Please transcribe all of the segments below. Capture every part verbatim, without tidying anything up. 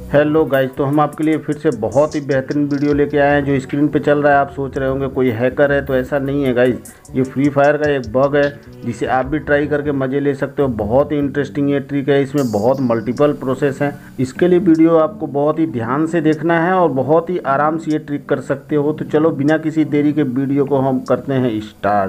Hello guys, तो हम आपके लिए फिर से बहुत ही बेहतरीन वीडियो लेके आए हैं। जो स्क्रीन पे चल रहा है आप सोच रहे होंगे कोई हैकर है, तो ऐसा नहीं है गाइज। ये फ्री फायर का एक बग है जिसे आप भी ट्राई करके मज़े ले सकते हो। बहुत ही इंटरेस्टिंग ये ट्रिक है, इसमें बहुत मल्टीपल प्रोसेस हैं। इसके लिए वीडियो आपको बहुत ही ध्यान से देखना है और बहुत ही आराम से ये ट्रिक कर सकते हो। तो चलो बिना किसी देरी के वीडियो को हम करते हैं स्टार्ट।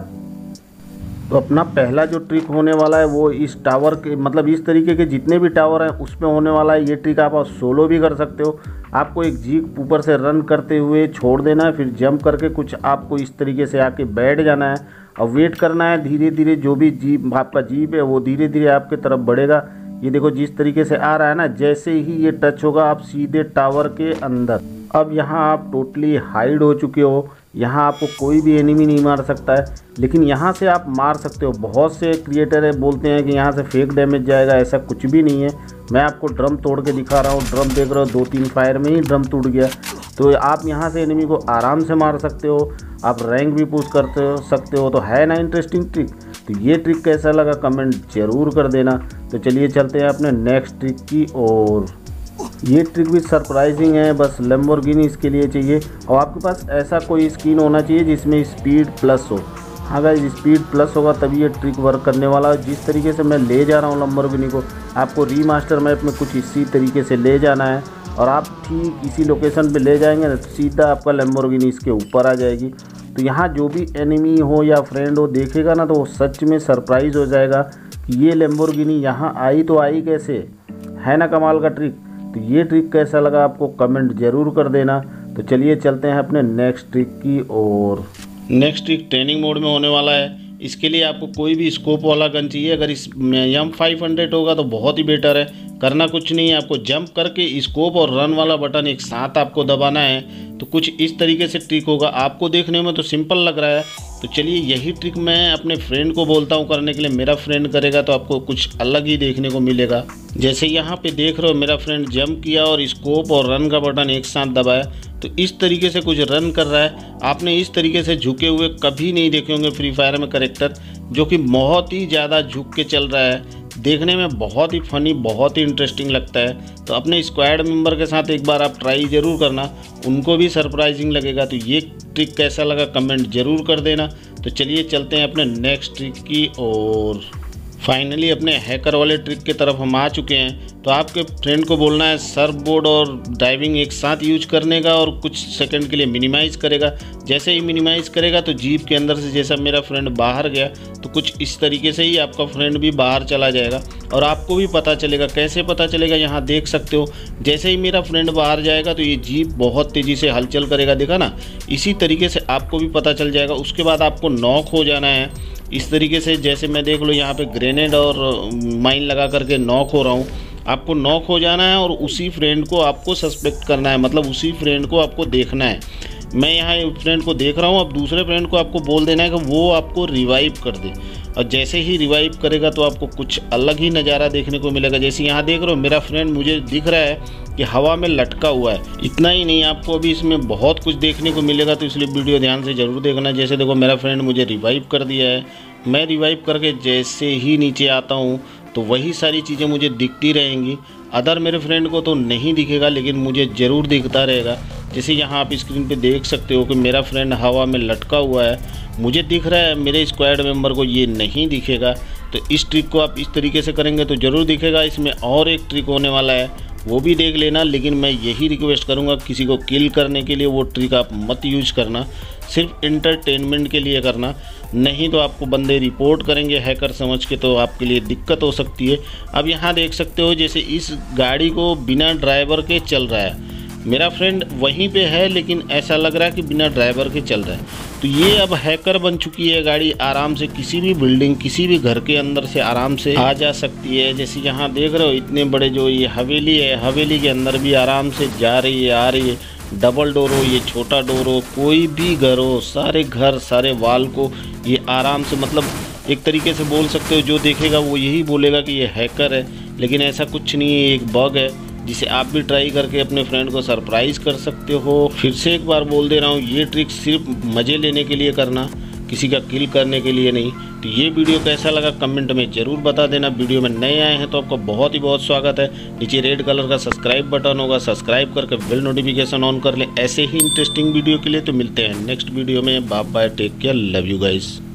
तो अपना पहला जो ट्रिक होने वाला है वो इस टावर के मतलब इस तरीके के जितने भी टावर हैं उसमें होने वाला है। ये ट्रिक आप सोलो भी कर सकते हो। आपको एक जीप ऊपर से रन करते हुए छोड़ देना है, फिर जंप करके कुछ आपको इस तरीके से आके बैठ जाना है और वेट करना है। धीरे धीरे जो भी जीप आपका जीप है वो धीरे धीरे आपके तरफ बढ़ेगा। ये देखो जिस तरीके से आ रहा है ना, जैसे ही ये टच होगा आप सीधे टावर के अंदर। अब यहाँ आप टोटली हाइड हो चुके हो। यहाँ आपको कोई भी एनिमी नहीं मार सकता है, लेकिन यहाँ से आप मार सकते हो। बहुत से क्रिएटर है बोलते हैं कि यहाँ से फेक डैमेज जाएगा, ऐसा कुछ भी नहीं है। मैं आपको ड्रम तोड़ के दिखा रहा हूँ। ड्रम देख रहे हो, दो तीन फायर में ही ड्रम टूट गया। तो आप यहाँ से एनिमी को आराम से मार सकते हो। आप रैंक भी पुश करते हो सकते हो। तो है ना इंटरेस्टिंग ट्रिक। तो ये ट्रिक कैसा लगा कमेंट ज़रूर कर देना। तो चलिए चलते हैं अपने नेक्स्ट ट्रिक की ओर। ये ट्रिक भी सरप्राइजिंग है, बस लैम्बोर्गिनी इसके लिए चाहिए और आपके पास ऐसा कोई स्किन होना चाहिए जिसमें स्पीड प्लस हो। हाँ गाइस, स्पीड प्लस होगा तभी ये ट्रिक वर्क करने वाला है। जिस तरीके से मैं ले जा रहा हूँ लैम्बोर्गिनी को, आपको रीमास्टर मैप में कुछ इसी तरीके से ले जाना है और आप ठीक इसी लोकेशन पे ले जाएंगे ना, सीधा आपका लैम्बोर्गिनी इसके ऊपर आ जाएगी। तो यहाँ जो भी एनिमी हो या फ्रेंड हो देखेगा ना, तो वो सच में सरप्राइज़ हो जाएगा कि ये लैम्बोर्गिनी यहाँ आई तो आई कैसे। है ना कमाल का ट्रिक। तो ये ट्रिक कैसा लगा आपको कमेंट ज़रूर कर देना। तो चलिए चलते हैं अपने नेक्स्ट ट्रिक की ओर। नेक्स्ट ट्रिक ट्रेनिंग मोड में होने वाला है। इसके लिए आपको कोई भी स्कोप वाला गन चाहिए। अगर इस एम फाइव हंड्रेड होगा तो बहुत ही बेटर है। करना कुछ नहीं है, आपको जंप करके स्कोप और रन वाला बटन एक साथ आपको दबाना है। तो कुछ इस तरीके से ट्रिक होगा। आपको देखने में तो सिंपल लग रहा है, तो चलिए यही ट्रिक मैं अपने फ्रेंड को बोलता हूँ करने के लिए। मेरा फ्रेंड करेगा तो आपको कुछ अलग ही देखने को मिलेगा। जैसे यहाँ पे देख रहे हो, मेरा फ्रेंड जंप किया और स्कोप और रन का बटन एक साथ दबाया, तो इस तरीके से कुछ रन कर रहा है। आपने इस तरीके से झुके हुए कभी नहीं देखे होंगे फ्री फायर में कैरेक्टर, जो कि बहुत ही ज़्यादा झुक के चल रहा है। देखने में बहुत ही फनी, बहुत ही इंटरेस्टिंग लगता है। तो अपने स्क्वाड मेंबर के साथ एक बार आप ट्राई ज़रूर करना, उनको भी सरप्राइजिंग लगेगा। तो ये ट्रिक कैसा लगा कमेंट ज़रूर कर देना। तो चलिए चलते हैं अपने नेक्स्ट ट्रिक की ओर। फाइनली अपने हैकर वाले ट्रिक की तरफ हम आ चुके हैं। तो आपके फ्रेंड को बोलना है सर्फ बोर्ड और ड्राइविंग एक साथ यूज करने का और कुछ सेकंड के लिए मिनिमाइज़ करेगा। जैसे ही मिनिमाइज़ करेगा तो जीप के अंदर से जैसा मेरा फ्रेंड बाहर गया, तो कुछ इस तरीके से ही आपका फ्रेंड भी बाहर चला जाएगा और आपको भी पता चलेगा। कैसे पता चलेगा, यहाँ देख सकते हो। जैसे ही मेरा फ्रेंड बाहर जाएगा तो ये जीप बहुत तेज़ी से हलचल करेगा, देखा ना। इसी तरीके से आपको भी पता चल जाएगा। उसके बाद आपको नॉक हो जाना है इस तरीके से। जैसे मैं देख लो यहाँ पे ग्रेनेड और माइन लगा करके नॉक हो रहा हूँ। आपको नॉक हो जाना है और उसी फ्रेंड को आपको सस्पेक्ट करना है, मतलब उसी फ्रेंड को आपको देखना है। मैं यहाँ फ्रेंड को देख रहा हूँ, अब दूसरे फ्रेंड को आपको बोल देना है कि वो आपको रिवाइव कर दे। और जैसे ही रिवाइव करेगा तो आपको कुछ अलग ही नज़ारा देखने को मिलेगा। जैसे यहाँ देख रहे हो, मेरा फ्रेंड मुझे दिख रहा है कि हवा में लटका हुआ है। इतना ही नहीं, आपको अभी इसमें बहुत कुछ देखने को मिलेगा, तो इसलिए वीडियो ध्यान से ज़रूर देखना। जैसे देखो मेरा फ्रेंड मुझे रिवाइव कर दिया है। मैं रिवाइव करके जैसे ही नीचे आता हूँ तो वही सारी चीज़ें मुझे दिखती रहेंगी। अदर मेरे फ्रेंड को तो नहीं दिखेगा, लेकिन मुझे ज़रूर दिखता रहेगा। जैसे यहाँ आप स्क्रीन पे देख सकते हो कि मेरा फ्रेंड हवा में लटका हुआ है, मुझे दिख रहा है, मेरे स्क्वाड मेंबर को ये नहीं दिखेगा। तो इस ट्रिक को आप इस तरीके से करेंगे तो ज़रूर दिखेगा। इसमें और एक ट्रिक होने वाला है, वो भी देख लेना। लेकिन मैं यही रिक्वेस्ट करूँगा, किसी को किल करने के लिए वो ट्रिक आप मत यूज करना, सिर्फ इंटरटेनमेंट के लिए करना। नहीं तो आपको बंदे रिपोर्ट करेंगे हैकर समझ के, तो आपके लिए दिक्कत हो सकती है। अब यहाँ देख सकते हो, जैसे इस गाड़ी को बिना ड्राइवर के चल रहा है। मेरा फ्रेंड वहीं पे है, लेकिन ऐसा लग रहा है कि बिना ड्राइवर के चल रहा है। तो ये अब हैकर बन चुकी है गाड़ी। आराम से किसी भी बिल्डिंग, किसी भी घर के अंदर से आराम से आ जा सकती है। जैसे यहाँ देख रहे हो, इतने बड़े जो ये हवेली है, हवेली के अंदर भी आराम से जा रही है, आ रही है। डबल डोर हो, ये छोटा डोर हो, कोई भी घर हो, सारे घर सारे वाल को ये आराम से, मतलब एक तरीके से बोल सकते हो, जो देखेगा वो यही बोलेगा कि ये हैकर है। लेकिन ऐसा कुछ नहीं है, एक बग है जिसे आप भी ट्राई करके अपने फ्रेंड को सरप्राइज़ कर सकते हो। फिर से एक बार बोल दे रहा हूँ, ये ट्रिक सिर्फ मज़े लेने के लिए करना, किसी का किल करने के लिए नहीं। तो ये वीडियो कैसा लगा कमेंट में ज़रूर बता देना। वीडियो में नए आए हैं तो आपका बहुत ही बहुत स्वागत है। नीचे रेड कलर का सब्सक्राइब बटन होगा, सब्सक्राइब करके बेल नोटिफिकेशन ऑन कर लें ऐसे ही इंटरेस्टिंग वीडियो के लिए। तो मिलते हैं नेक्स्ट वीडियो में। Bye bye, take care, love you guys.